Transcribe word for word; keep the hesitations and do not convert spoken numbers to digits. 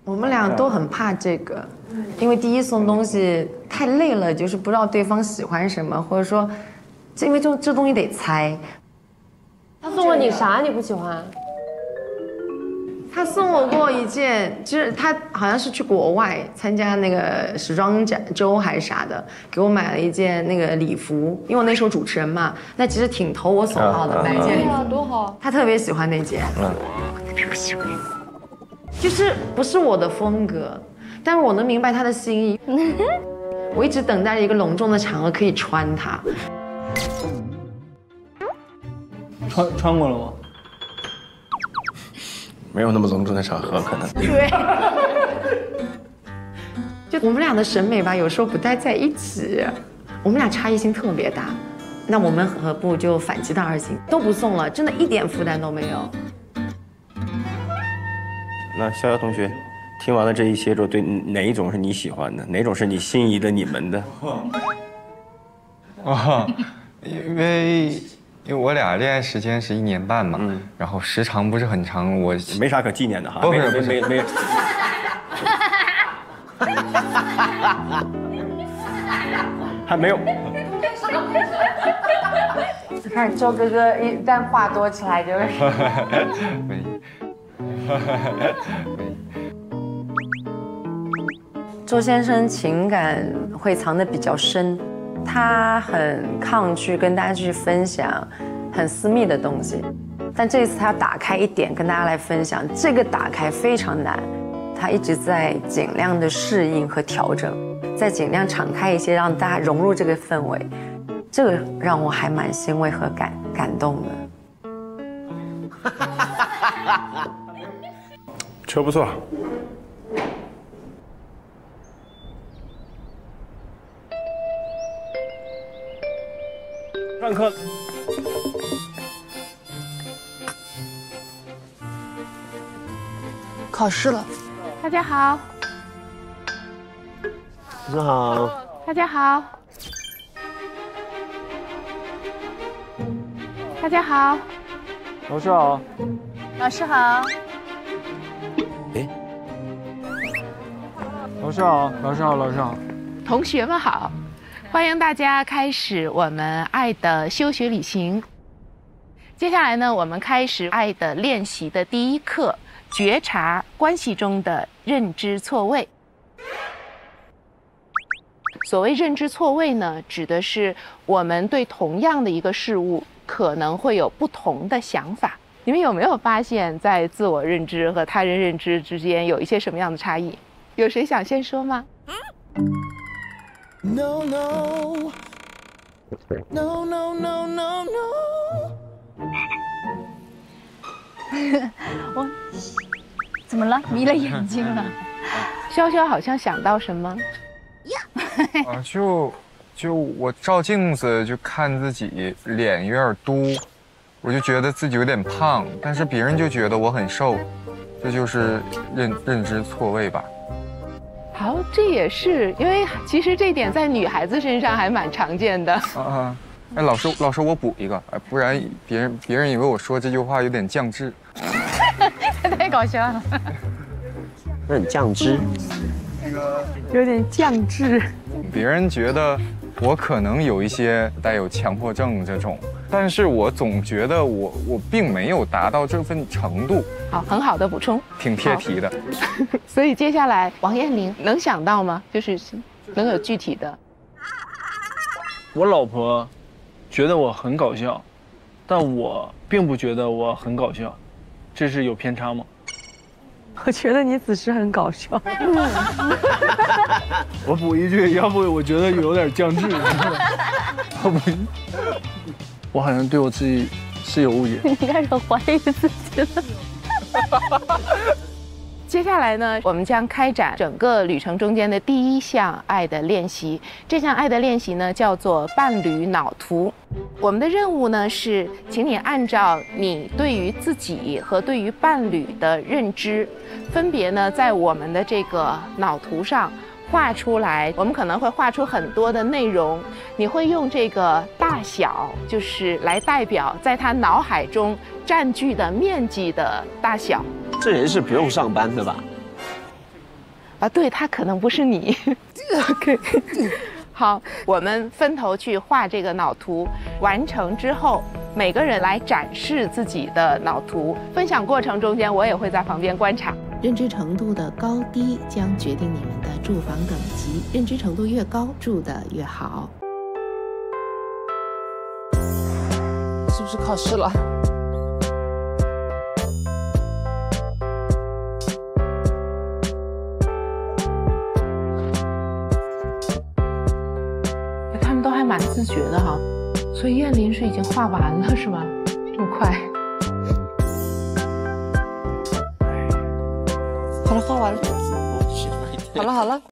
我们俩都很怕这个，因为第一送东西太累了，就是不知道对方喜欢什么，或者说，因为这这东西得猜。 他送了你啥你不喜欢？ 他送我过一件，就是他好像是去国外参加那个时装展周还是啥的，给我买了一件那个礼服，因为我那时候主持人嘛，那其实挺投我所好的，买一件礼服， 多好。 他特别喜欢那件，嗯，特别不喜欢，就是不是我的风格，但是我能明白他的心意。我一直等待着一个隆重的场合可以穿它。 穿穿过了吗？ 没有那么隆重的场合，可能。 对。就我们俩的审美吧，有时候不太在一起，我们俩差异性特别大。那我们何不就反其道而行，都不送了，真的一点负担都没有。 那逍遥同学，听完了这一些之后，对哪一种是你喜欢的，哪种是你心仪的、你们的？ 啊，因为因为我俩恋爱时间是一年半嘛，嗯，然后时长不是很长，我没啥可纪念的哈。 不是不是没没没。还没有。 你看周哥哥一旦话多起来就是。 没。 周先生情感会藏得比较深，他很抗拒跟大家去分享很私密的东西，但这一次他要打开一点跟大家来分享，这个打开非常难，他一直在尽量的适应和调整，在尽量敞开一些，让大家融入这个氛围，这个让我还蛮欣慰和感感动的。 车不错。 上课。 考试了。 大家好。 老师好。 大家好。大家好。 老师好。 老师好。 哎。 老师好，老师好，老师好。 同学们好。欢迎大家开始我们爱的修学旅行。接下来呢，我们开始爱的练习的第一课，觉察关系中的认知错位。所谓认知错位呢，指的是我们对同样的一个事物可能会有不同的想法。你们有没有发现，在自我认知和他人认知之间有一些什么样的差异？有谁想先说吗？ No no no no no no no 我怎么了？迷了眼睛了。 潇潇好像想到什么？ 啊，就就我照镜子就看自己脸有点嘟，我就觉得自己有点胖，但是别人就觉得我很瘦，这就是认认知错位吧。 好，这也是因为其实这点在女孩子身上还蛮常见的。 啊啊！哎，老师，老师，我补一个，哎，不然别人别人以为我说这句话有点降智。 太搞笑了。 有点降智。 那个有点降智。 别人觉得我可能有一些带有强迫症这种，但是我总觉得我我并没有达到这份程度。 好，很好的补充， 挺贴题的。 所以接下来王彦霖能想到吗？就是能有具体的。 我老婆觉得我很搞笑，但我并不觉得我很搞笑，这是有偏差吗？ 我觉得你此时很搞笑。 我补一句，要不我觉得有点降智。我补一，我好像对我自己是有误解。 你开始怀疑自己了。 接下来呢，我们将开展整个旅程中间的第一项爱的练习。这项爱的练习呢，叫做伴侣脑图。我们的任务呢是，请你按照你对于自己和对于伴侣的认知，分别呢在我们的这个脑图上画出来。我们可能会画出很多的内容，你会用这个大小，就是来代表在他脑海中占据的面积的大小。 这人是不用上班的吧？ 啊，对，他可能不是你。OK， 好，我们分头去画这个脑图，完成之后，每个人来展示自己的脑图。分享过程中间，我也会在旁边观察。 认知程度的高低将决定你们的住房等级，认知程度越高，住得越好。 是不是考试了？ 他们都还蛮自觉的哈，所以燕林是已经画完了是吗？这么快？ 好了，画完了。好了好了。